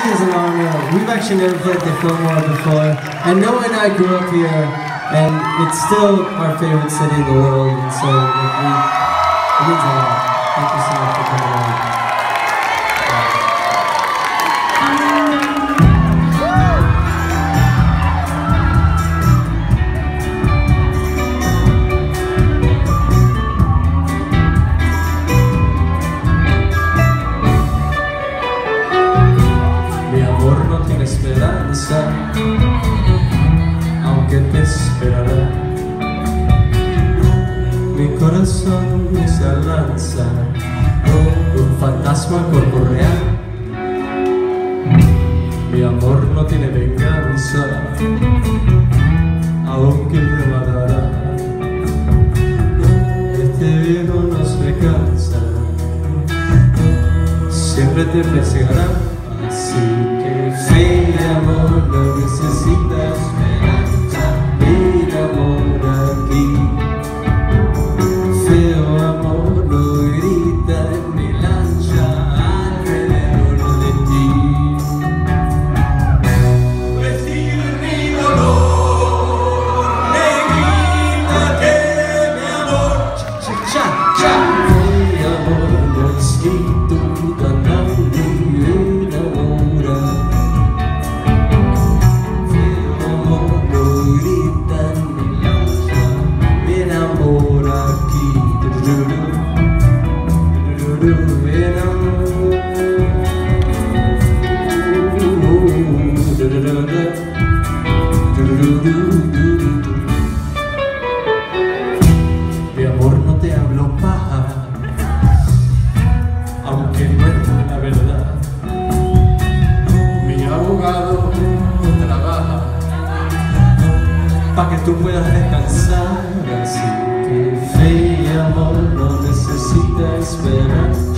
is an honor. We've actually never played the Fillmore before, and Noah and I grew up here, and it's still our favorite city in the world, and so it means a lot. Thank you so much for coming on. Esperanza, aunque te esperará, mi corazón se alanza, un fantasma corporeal. Mi amor no tiene venganza, aunque me matará. Este viejo no se cansa, siempre te perseguirá. Así que fe de amor no necesita esperanza, mi amor aquí. Feo amor no grita en mi lancha alrededor de ti. Vestido en mi dolor, me grita que mi amor cha. Mi amor no es quito tan grande. Mi amor no te hablo paja, aunque no es la verdad. Mi abogado trabaja para que tú puedas descansar. Así que fe y amor no necesita esperar.